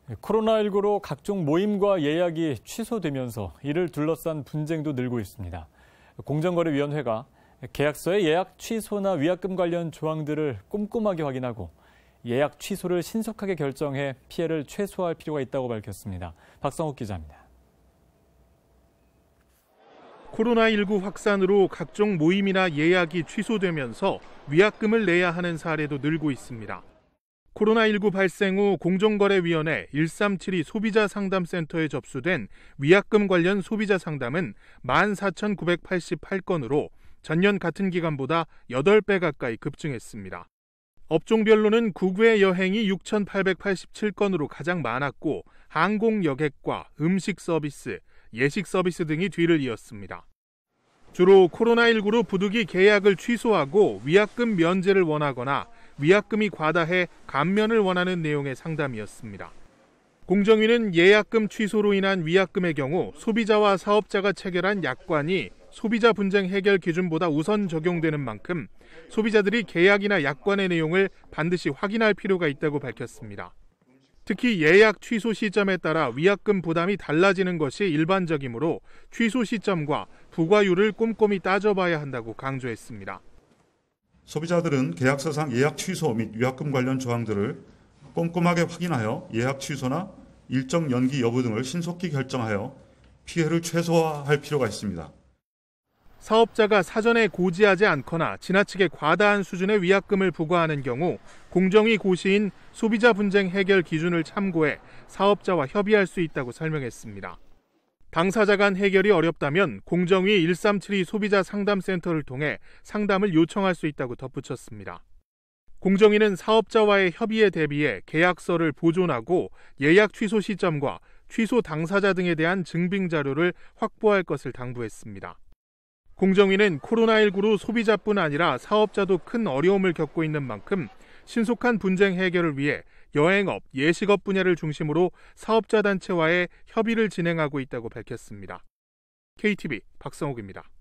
코로나19로 각종 모임과 예약이 취소되면서 이를 둘러싼 분쟁도 늘고 있습니다. 공정거래위원회가 계약서의 예약 취소나 위약금 관련 조항들을 꼼꼼하게 확인하고 예약 취소를 신속하게 결정해 피해를 최소화할 필요가 있다고 밝혔습니다. 박성욱 기자입니다. 코로나19 확산으로 각종 모임이나 예약이 취소되면서 위약금을 내야 하는 사례도 늘고 있습니다. 코로나19 발생 후 공정거래위원회 1372 소비자상담센터에 접수된 위약금 관련 소비자 상담은 14,988건으로 전년 같은 기간보다 8배 가까이 급증했습니다. 업종별로는 국외 여행이 6,887건으로 가장 많았고 항공 여객과 음식 서비스, 예식 서비스 등이 뒤를 이었습니다. 주로 코로나19로 부득이 계약을 취소하고 위약금 면제를 원하거나 위약금이 과다해 감면을 원하는 내용의 상담이었습니다. 공정위는 예약금 취소로 인한 위약금의 경우 소비자와 사업자가 체결한 약관이 소비자 분쟁 해결 기준보다 우선 적용되는 만큼 소비자들이 계약이나 약관의 내용을 반드시 확인할 필요가 있다고 밝혔습니다. 특히 예약 취소 시점에 따라 위약금 부담이 달라지는 것이 일반적이므로 취소 시점과 부과율을 꼼꼼히 따져봐야 한다고 강조했습니다. 소비자들은 계약서상 예약 취소 및 위약금 관련 조항들을 꼼꼼하게 확인하여 예약 취소나 일정 연기 여부 등을 신속히 결정하여 피해를 최소화할 필요가 있습니다. 사업자가 사전에 고지하지 않거나 지나치게 과다한 수준의 위약금을 부과하는 경우 공정위 고시인 소비자 분쟁 해결 기준을 참고해 사업자와 협의할 수 있다고 설명했습니다. 당사자 간 해결이 어렵다면 공정위 1372 소비자 상담센터를 통해 상담을 요청할 수 있다고 덧붙였습니다. 공정위는 사업자와의 협의에 대비해 계약서를 보존하고 예약 취소 시점과 취소 당사자 등에 대한 증빙 자료를 확보할 것을 당부했습니다. 공정위는 코로나19로 소비자뿐 아니라 사업자도 큰 어려움을 겪고 있는 만큼 신속한 분쟁 해결을 위해 여행업, 예식업 분야를 중심으로 사업자 단체와의 협의를 진행하고 있다고 밝혔습니다. KTV 박성욱입니다.